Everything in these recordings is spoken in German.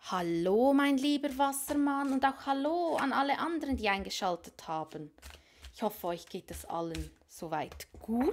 Hallo, mein lieber Wassermann und auch hallo an alle anderen, die eingeschaltet haben. Ich hoffe, euch geht es allen soweit gut.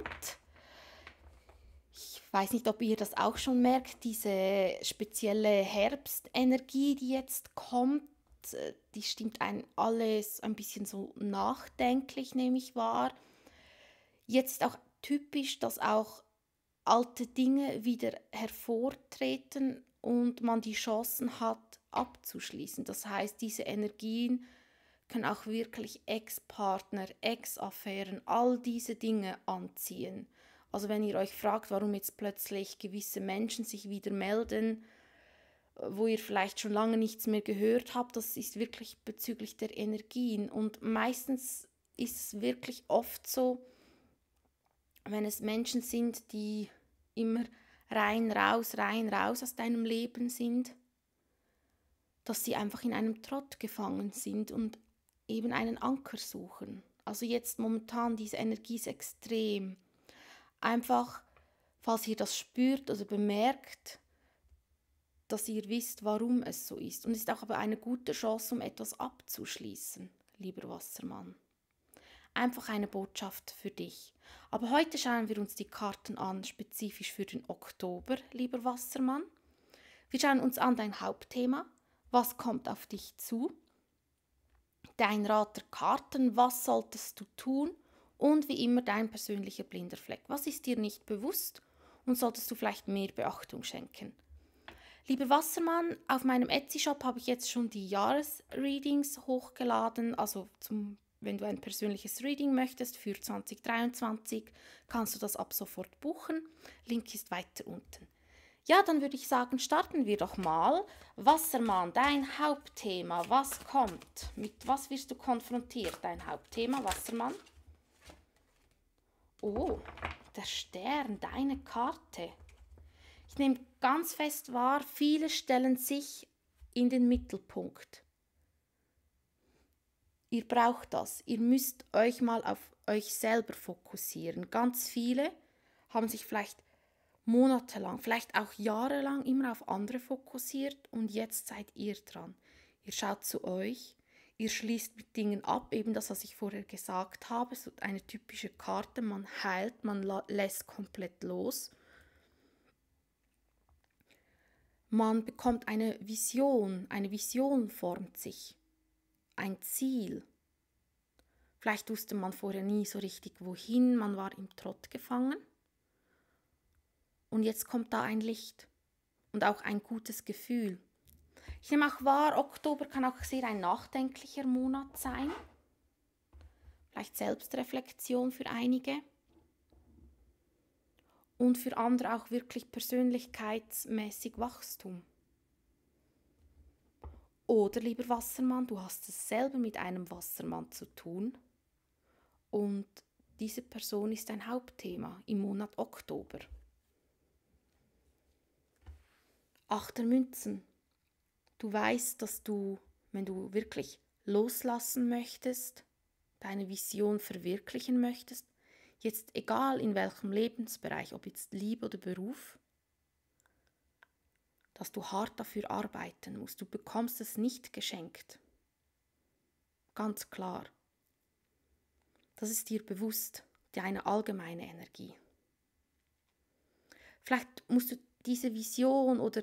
Ich weiß nicht, ob ihr das auch schon merkt, diese spezielle Herbstenergie, die jetzt kommt, die stimmt einen alles ein bisschen so nachdenklich, nehme ich wahr. Jetzt ist auch typisch, dass auch alte Dinge wieder hervortreten und man die Chancen hat abzuschließen. Das heißt, diese Energien können auch wirklich Ex-Partner, Ex-Affären, all diese Dinge anziehen. Also wenn ihr euch fragt, warum jetzt plötzlich gewisse Menschen sich wieder melden, wo ihr vielleicht schon lange nichts mehr gehört habt, das ist wirklich bezüglich der Energien. Und meistens ist es wirklich oft so, wenn es Menschen sind, die immer rein, raus aus deinem Leben sind, dass sie einfach in einem Trott gefangen sind und eben einen Anker suchen. Also jetzt momentan, diese Energie ist extrem. Einfach, falls ihr das spürt oder bemerkt, dass ihr wisst, warum es so ist. Und es ist auch aber eine gute Chance, um etwas abzuschließen, lieber Wassermann. Einfach eine Botschaft für dich. Aber heute schauen wir uns die Karten an, spezifisch für den Oktober, lieber Wassermann. Wir schauen uns an dein Hauptthema, was kommt auf dich zu, dein Rat der Karten, was solltest du tun und wie immer dein persönlicher blinder Fleck. Was ist dir nicht bewusst und solltest du vielleicht mehr Beachtung schenken? Lieber Wassermann, auf meinem Etsy-Shop habe ich jetzt schon die Jahresreadings hochgeladen, also wenn du ein persönliches Reading möchtest für 2023, kannst du das ab sofort buchen. Link ist weiter unten. Ja, dann würde ich sagen, starten wir doch mal. Wassermann, dein Hauptthema, was kommt? Mit was wirst du konfrontiert? Dein Hauptthema, Wassermann? Oh, der Stern, deine Karte. Ich nehme ganz fest wahr, viele stellen sich in den Mittelpunkt. Ihr braucht das. Ihr müsst euch mal auf euch selber fokussieren. Ganz viele haben sich vielleicht monatelang, vielleicht auch jahrelang immer auf andere fokussiert und jetzt seid ihr dran. Ihr schaut zu euch, ihr schließt mit Dingen ab, eben das, was ich vorher gesagt habe, so eine typische Karte, man heilt, man lässt komplett los. Man bekommt eine Vision formt sich, ein Ziel. Vielleicht wusste man vorher nie so richtig wohin, man war im Trott gefangen. Und jetzt kommt da ein Licht und auch ein gutes Gefühl. Ich nehme auch wahr, Oktober kann auch sehr ein nachdenklicher Monat sein. Vielleicht Selbstreflexion für einige. Und für andere auch wirklich persönlichkeitsmäßig Wachstum. Oder, lieber Wassermann, du hast es selber mit einem Wassermann zu tun und diese Person ist dein Hauptthema im Monat Oktober. Achter Münzen. Du weißt, dass du, wenn du wirklich loslassen möchtest, deine Vision verwirklichen möchtest, jetzt egal in welchem Lebensbereich, ob jetzt Liebe oder Beruf, dass du hart dafür arbeiten musst. Du bekommst es nicht geschenkt. Ganz klar. Das ist dir bewusst, deine allgemeine Energie. Vielleicht musst du diese Vision oder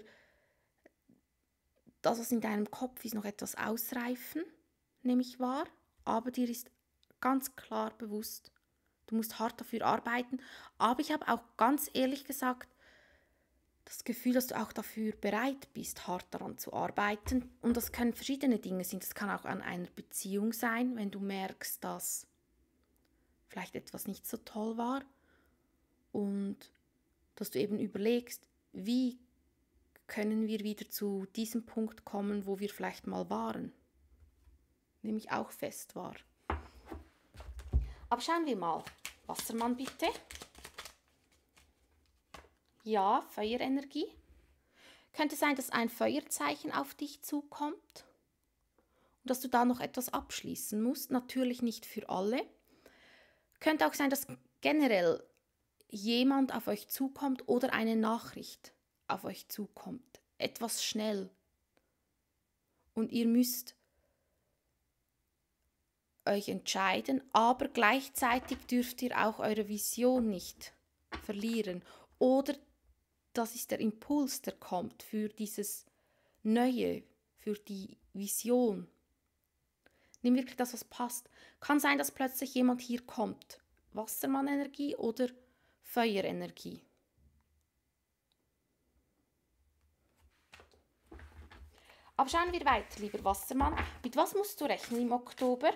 das, was in deinem Kopf ist, noch etwas ausreifen, nehme ich wahr, aber dir ist ganz klar bewusst, du musst hart dafür arbeiten, aber ich habe auch ganz ehrlich gesagt das Gefühl, dass du auch dafür bereit bist, hart daran zu arbeiten. Und das können verschiedene Dinge sein. Das kann auch an einer Beziehung sein, wenn du merkst, dass vielleicht etwas nicht so toll war und dass du eben überlegst, wie können wir wieder zu diesem Punkt kommen, wo wir vielleicht mal waren. Nämlich auch fest war. Aber schauen wir mal. Wassermann bitte. Ja, Feuerenergie. Könnte sein, dass ein Feuerzeichen auf dich zukommt und dass du da noch etwas abschließen musst. Natürlich nicht für alle. Könnte auch sein, dass generell jemand auf euch zukommt oder eine Nachricht auf euch zukommt. Etwas schnell. und ihr müsst euch entscheiden, aber gleichzeitig dürft ihr auch eure Vision nicht verlieren. Oder das ist der Impuls, der kommt für dieses Neue, für die Vision. Nimm wirklich das, was passt. Kann sein, dass plötzlich jemand hier kommt. Wassermann-Energie oder Feuerenergie. Aber schauen wir weiter, lieber Wassermann. Mit was musst du rechnen im Oktober?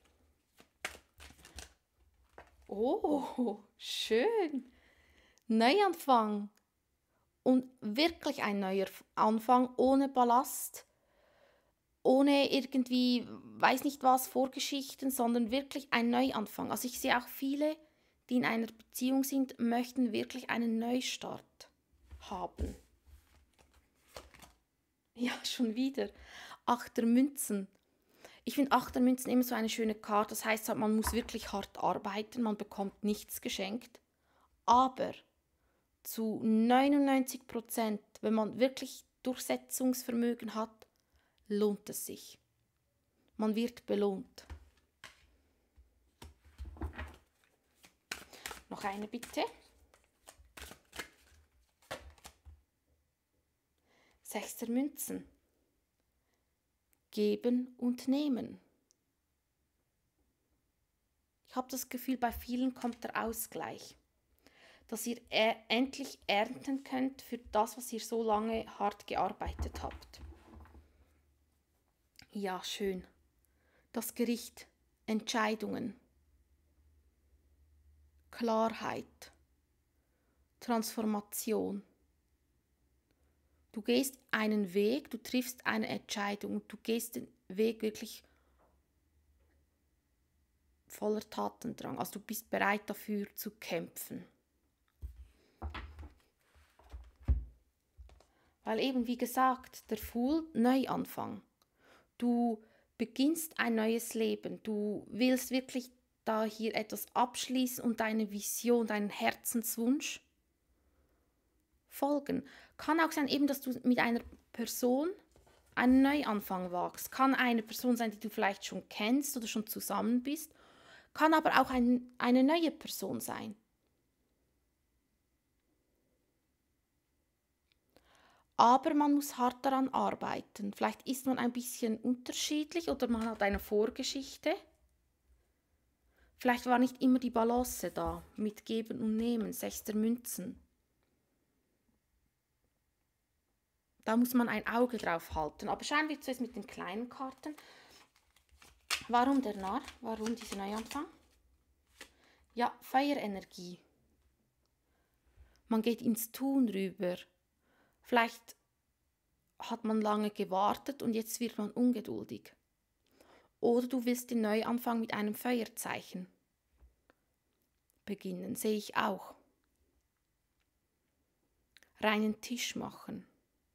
Oh, schön. Neuanfang. Und wirklich ein neuer Anfang ohne Ballast, ohne irgendwie, weiß nicht was, Vorgeschichten, sondern wirklich ein Neuanfang. Also ich sehe auch viele, die in einer Beziehung sind, möchten wirklich einen Neustart haben. Ja, schon wieder. Achter Münzen. Ich finde Achter Münzen immer so eine schöne Karte. Das heißt halt, man muss wirklich hart arbeiten, man bekommt nichts geschenkt. Aber zu 99%, wenn man wirklich Durchsetzungsvermögen hat, lohnt es sich. Man wird belohnt. Noch eine bitte. 6 Münzen. Geben und nehmen. Ich habe das Gefühl, bei vielen kommt der Ausgleich. Dass ihr endlich ernten könnt für das, was ihr so lange hart gearbeitet habt. Ja, schön. Das Gericht. Entscheidungen. Klarheit. Transformation. Du gehst einen Weg, du triffst eine Entscheidung und du gehst den Weg wirklich voller Tatendrang. Also du bist bereit dafür zu kämpfen. Weil eben, wie gesagt, der Fool, Neuanfang. Du beginnst ein neues Leben. Du willst wirklich da hier etwas abschließen und deine Vision, deinen Herzenswunsch folgen. Kann auch sein, eben, dass du mit einer Person einen Neuanfang wagst. Kann eine Person sein, die du vielleicht schon kennst oder schon zusammen bist. Kann aber auch eine neue Person sein. Aber man muss hart daran arbeiten. Vielleicht ist man ein bisschen unterschiedlich oder man hat eine Vorgeschichte. Vielleicht war nicht immer die Balance da mit Geben und Nehmen, 6 Münzen. Da muss man ein Auge drauf halten. Aber schauen wir zuerst mit den kleinen Karten. Warum der Narr? Warum dieser Neuanfang? Ja, Feuerenergie. Man geht ins Tun rüber. Vielleicht hat man lange gewartet und jetzt wird man ungeduldig. Oder du willst den Neuanfang mit einem Feuerzeichen beginnen, sehe ich auch. Reinen Tisch machen.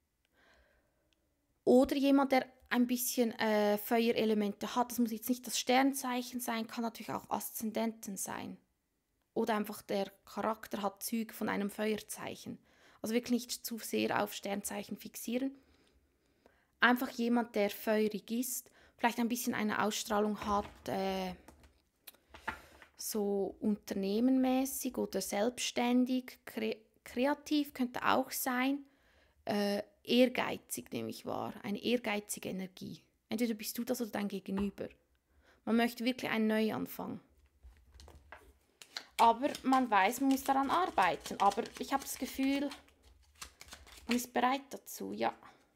Oder jemand, der ein bisschen Feuerelemente hat, das muss jetzt nicht das Sternzeichen sein, kann natürlich auch Aszendenten sein. Oder einfach der Charakter hat Züge von einem Feuerzeichen. Also wirklich nicht zu sehr auf Sternzeichen fixieren. Einfach jemand, der feurig ist, vielleicht ein bisschen eine Ausstrahlung hat, so unternehmenmäßig oder selbstständig, kreativ könnte auch sein, ehrgeizig nehme ich wahr, eine ehrgeizige Energie. Entweder bist du das oder dein Gegenüber. Man möchte wirklich einen Neuanfang. Aber man weiß, man muss daran arbeiten. Aber ich habe das Gefühl, man ist bereit dazu, ja.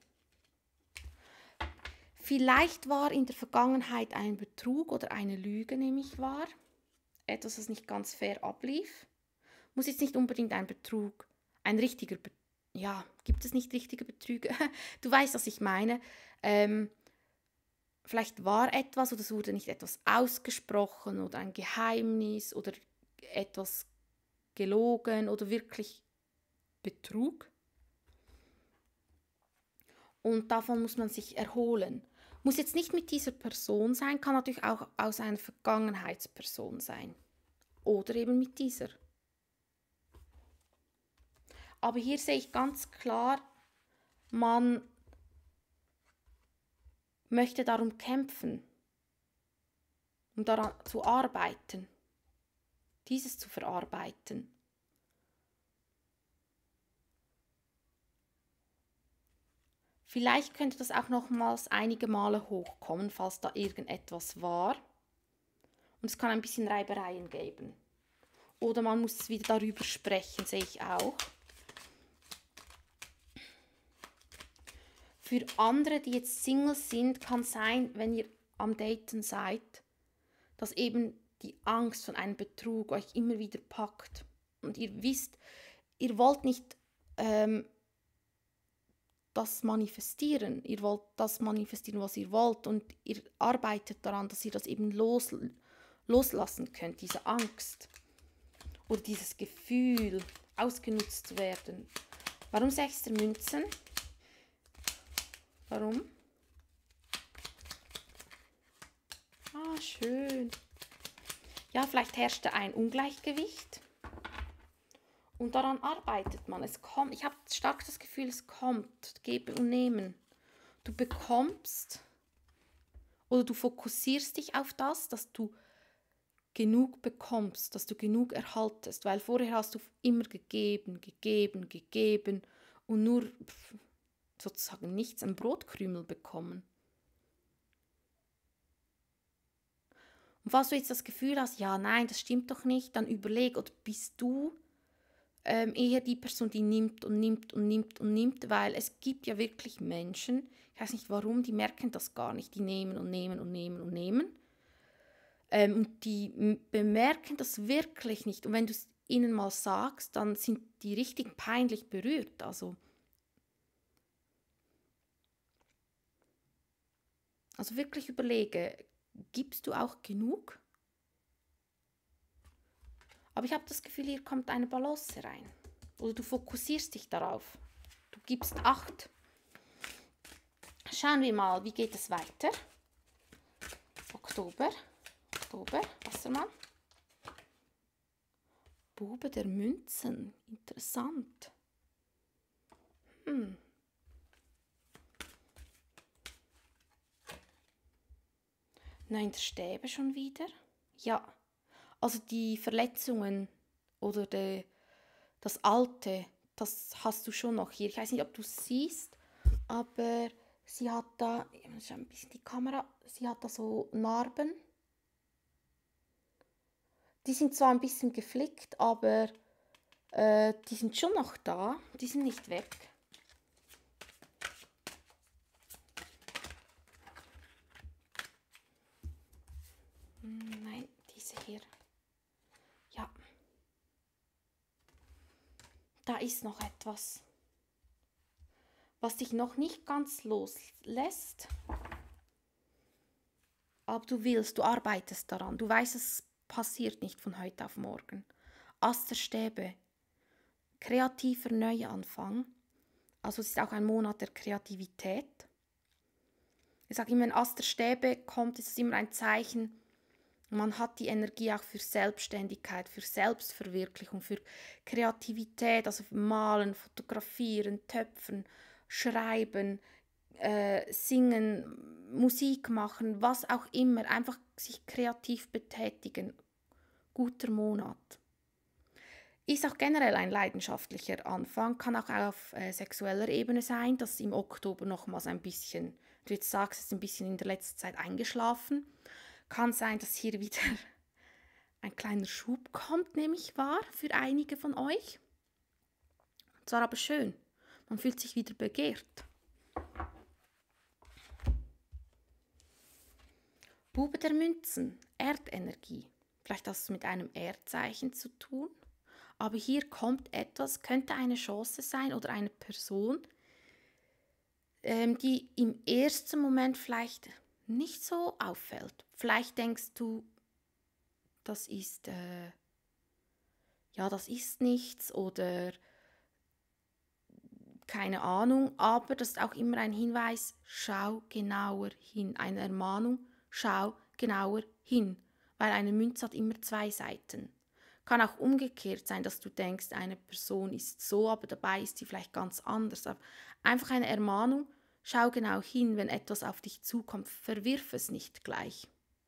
Vielleicht war in der Vergangenheit ein Betrug oder eine Lüge, nehme ich wahr. Etwas, das nicht ganz fair ablief. Muss jetzt nicht unbedingt ein Betrug, ein richtiger Betrug. Ja, gibt es nicht richtige Betrüger? Du weißt, was ich meine. Vielleicht war etwas oder es wurde nicht etwas ausgesprochen oder ein Geheimnis oder etwas gelogen oder wirklich Betrug. Und davon muss man sich erholen. Muss jetzt nicht mit dieser Person sein, kann natürlich auch aus einer Vergangenheitsperson sein. Oder eben mit dieser. Aber hier sehe ich ganz klar, man möchte darum kämpfen, um daran zu arbeiten, dieses zu verarbeiten. Vielleicht könnte das auch nochmals einige Male hochkommen, falls da irgendetwas war. Und es kann ein bisschen Reibereien geben. Oder man muss wieder darüber sprechen, sehe ich auch. Für andere, die jetzt Single sind, kann sein, wenn ihr am Daten seid, dass eben die Angst von einem Betrug euch immer wieder packt. Und ihr wisst, ihr wollt nicht das manifestieren. Ihr wollt das manifestieren, was ihr wollt. Und ihr arbeitet daran, dass ihr das eben loslassen könnt, diese Angst. Oder dieses Gefühl, ausgenutzt zu werden. Warum 6 der Münzen? Warum? Ah, schön. Ja, vielleicht herrscht da ein Ungleichgewicht. Und daran arbeitet man. Es kommt. Ich habe stark das Gefühl, es kommt. Geben und nehmen. Du bekommst oder du fokussierst dich auf das, dass du genug bekommst, dass du genug erhaltest. Weil vorher hast du immer gegeben und nur sozusagen nichts, ein Brotkrümel bekommen. Und falls du jetzt das Gefühl hast, ja, nein, das stimmt doch nicht, dann überleg, oder bist du eher die Person, die nimmt und nimmt und nimmt und nimmt, weil es gibt ja wirklich Menschen, ich weiß nicht warum, die merken das gar nicht, die nehmen und nehmen und nehmen und nehmen. Und die bemerken das wirklich nicht. Und wenn du es ihnen mal sagst, dann sind die richtig peinlich berührt. Also wirklich überlege, gibst du auch genug? Aber ich habe das Gefühl, hier kommt eine Balance rein. Oder du fokussierst dich darauf. Du gibst Acht. Schauen wir mal, wie geht es weiter? Oktober, Wassermann. Bube der Münzen, interessant. 9 der Stäbe schon wieder. Ja, also die Verletzungen oder das Alte, das hast du schon noch hier. Ich weiß nicht, ob du es siehst, aber sie hat da, ich muss ein bisschen die Kamera, sie hat da so Narben. Die sind zwar ein bisschen geflickt, aber die sind schon noch da, die sind nicht weg. Nein, diese hier. Ja. Da ist noch etwas, was dich noch nicht ganz loslässt. Aber du arbeitest daran. Du weißt, es passiert nicht von heute auf morgen. Ass der Stäbe. Kreativer Neuanfang. Also es ist auch ein Monat der Kreativität. Ich sage immer, wenn Ass der Stäbe kommt, ist es immer ein Zeichen, man hat die Energie auch für Selbstständigkeit, für Selbstverwirklichung, für Kreativität, also malen, fotografieren, töpfern, schreiben, singen, Musik machen, was auch immer, einfach sich kreativ betätigen. Guter Monat. Ist auch generell ein leidenschaftlicher Anfang, kann auch auf sexueller Ebene sein, dass im Oktober nochmals ein bisschen, du jetzt sagst, es ist ein bisschen in der letzten Zeit eingeschlafen. Kann sein, dass hier wieder ein kleiner Schub kommt, nehme ich wahr, für einige von euch. Und zwar aber schön. Man fühlt sich wieder begehrt. Bube der Münzen, Erdenergie. Vielleicht hat es mit einem Erdzeichen zu tun. Aber hier kommt etwas, könnte eine Chance sein oder eine Person, die im ersten Moment vielleicht nicht so auffällt. Vielleicht denkst du, das ist nichts oder keine Ahnung, aber das ist auch immer ein Hinweis, schau genauer hin, eine Ermahnung, schau genauer hin, weil eine Münze hat immer 2 Seiten. Kann auch umgekehrt sein, dass du denkst, eine Person ist so, aber dabei ist sie vielleicht ganz anders. Aber einfach eine Ermahnung, Schau genau hin, wenn etwas auf dich zukommt, verwirf es nicht gleich.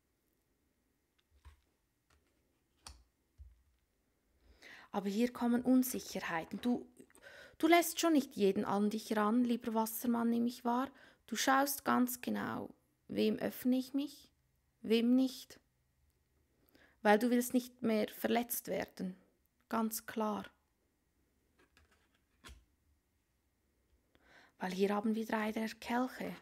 Aber hier kommen Unsicherheiten. Du lässt schon nicht jeden an dich ran, lieber Wassermann, nehme ich wahr. Du schaust ganz genau, wem öffne ich mich, wem nicht. Weil du willst nicht mehr verletzt werden. Ganz klar. Weil hier haben wir 3 der Kelche.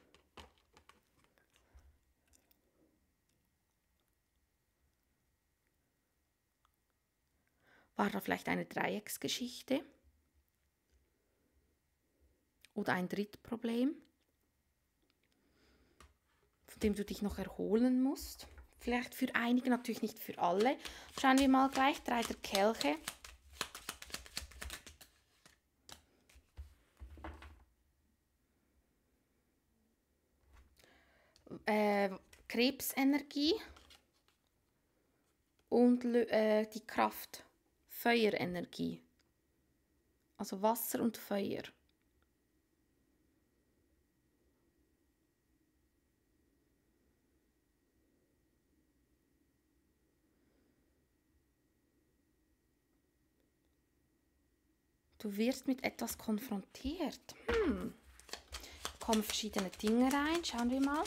War da vielleicht eine Dreiecksgeschichte? Oder ein Drittproblem, von dem du dich noch erholen musst? Vielleicht für einige, natürlich nicht für alle. Schauen wir mal gleich, 3 der Kelche. Krebsenergie und die Kraft, Feuerenergie. Also Wasser und Feuer. Du wirst mit etwas konfrontiert. Kommen verschiedene Dinge rein. Schauen wir mal.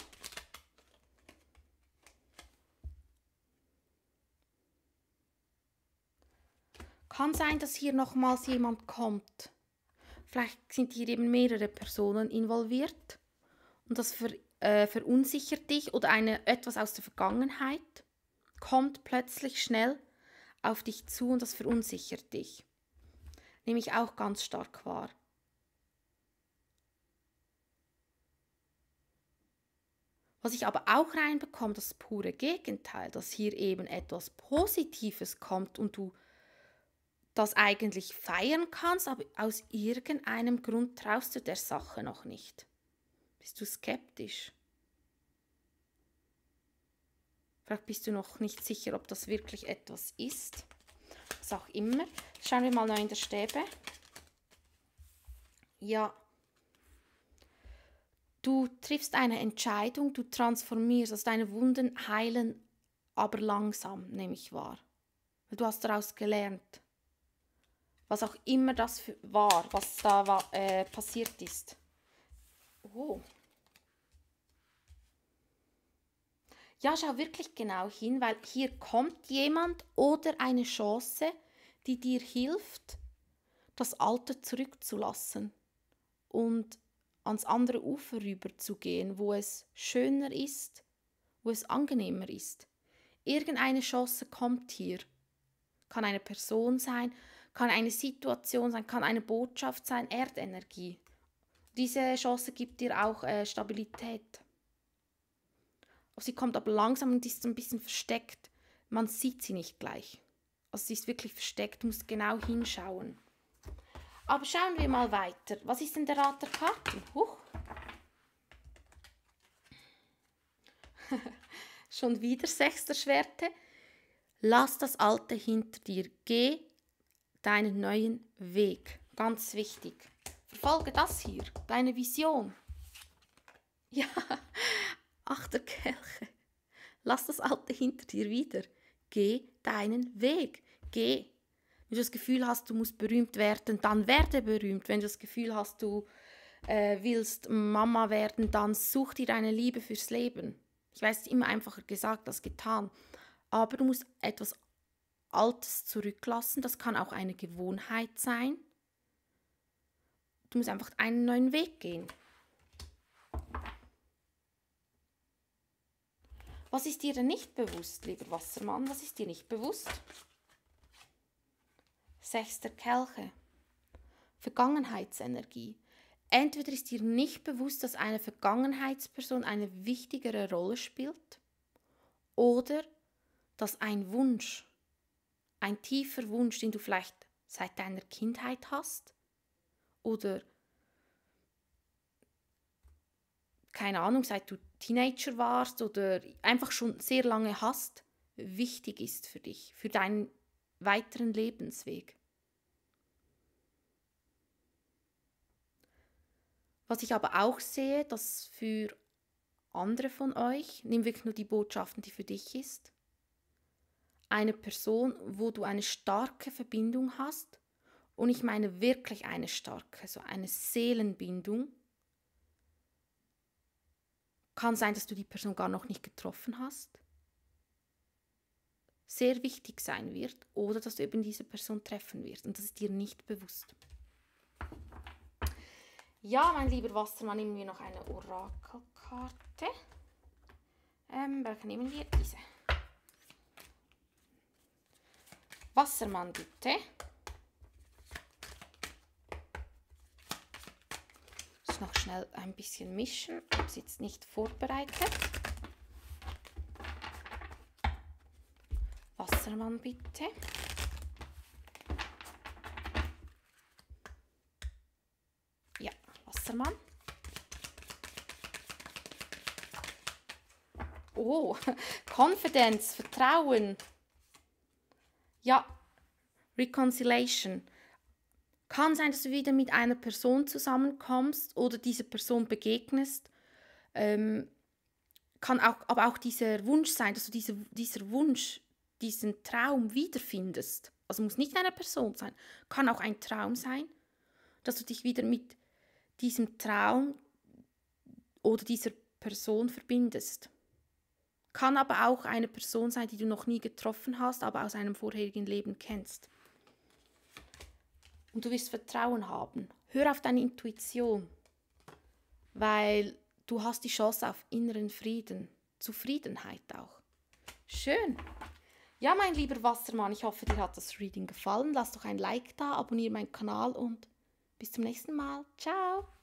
Kann sein, dass hier nochmals jemand kommt. Vielleicht sind hier eben mehrere Personen involviert und das verunsichert dich oder etwas aus der Vergangenheit kommt plötzlich schnell auf dich zu und das verunsichert dich. Nehme ich auch ganz stark wahr. Was ich aber auch reinbekomme, das pure Gegenteil, dass hier eben etwas Positives kommt und du das eigentlich feiern kannst, aber aus irgendeinem Grund traust du der Sache noch nicht. Bist du skeptisch? Vielleicht bist du noch nicht sicher, ob das wirklich etwas ist. Was auch immer. Schauen wir mal noch in der Stäbe. Ja. Du triffst eine Entscheidung, du transformierst, also deine Wunden heilen, aber langsam, nehme ich wahr. Du hast daraus gelernt. Was auch immer das war, was da passiert ist. Oh. Ja, schau wirklich genau hin, weil hier kommt jemand oder eine Chance, die dir hilft, das Alte zurückzulassen und ans andere Ufer rüber zu gehen, wo es schöner ist, wo es angenehmer ist. Irgendeine Chance kommt hier. Kann eine Person sein, kann eine Situation sein, kann eine Botschaft sein, Erdenergie. Diese Chance gibt dir auch Stabilität. Sie kommt aber langsam und ist ein bisschen versteckt. Man sieht sie nicht gleich. Also sie ist wirklich versteckt, du musst genau hinschauen. Aber schauen wir mal weiter. Was ist denn der Rat der Karten? Schon wieder 6 der Schwerte. Lass das Alte hinter dir. Geh deinen neuen Weg. Ganz wichtig. Verfolge das hier, deine Vision. Ja, 8 der Kelche. Lass das Alte hinter dir wieder. Geh deinen Weg. Geh. Wenn du das Gefühl hast, du musst berühmt werden, dann werde berühmt. Wenn du das Gefühl hast, du willst Mama werden, dann such dir eine Liebe fürs Leben. Ich weiß, es ist immer einfacher gesagt als getan. Aber du musst etwas Altes zurücklassen. Das kann auch eine Gewohnheit sein. Du musst einfach einen neuen Weg gehen. Was ist dir denn nicht bewusst, lieber Wassermann? Was ist dir nicht bewusst? 6 der Kelche. Vergangenheitsenergie. Entweder ist dir nicht bewusst, dass eine Vergangenheitsperson eine wichtigere Rolle spielt, oder dass ein Wunsch, ein tiefer Wunsch, den du vielleicht seit deiner Kindheit hast, oder keine Ahnung, seit du Teenager warst oder einfach schon sehr lange hast, wichtig ist für dich, für deinen weiteren Lebensweg. Was ich aber auch sehe, dass für andere von euch, nimm wirklich nur die Botschaften, die für dich ist, eine Person, wo du eine starke Verbindung hast, und ich meine wirklich eine starke, so eine Seelenbindung. Kann sein, dass du die Person gar noch nicht getroffen hast, sehr wichtig sein wird, oder dass du eben diese Person treffen wirst und das ist dir nicht bewusst. Ja, mein lieber Wassermann, nehmen wir noch eine Orakelkarte. Welche nehmen wir? Diese. Wassermann, bitte. Ich muss noch schnell ein bisschen mischen. Ich habe es jetzt nicht vorbereitet. Wassermann, bitte. Ja, Wassermann. Oh, Confidence, Vertrauen. Ja, Reconciliation. Kann sein, dass du wieder mit einer Person zusammenkommst oder dieser Person begegnest. Kann auch, aber auch dieser Wunsch sein, dass du dieser Wunsch, diesen Traum wiederfindest. Also muss nicht eine Person sein, kann auch ein Traum sein, dass du dich wieder mit diesem Traum oder dieser Person verbindest. Kann aber auch eine Person sein, die du noch nie getroffen hast, aber aus einem vorherigen Leben kennst. Und du wirst Vertrauen haben. Hör auf deine Intuition, weil du hast die Chance auf inneren Frieden, Zufriedenheit auch. Schön. Ja, mein lieber Wassermann, ich hoffe, dir hat das Reading gefallen. Lass doch ein Like da, abonniere meinen Kanal und bis zum nächsten Mal. Ciao.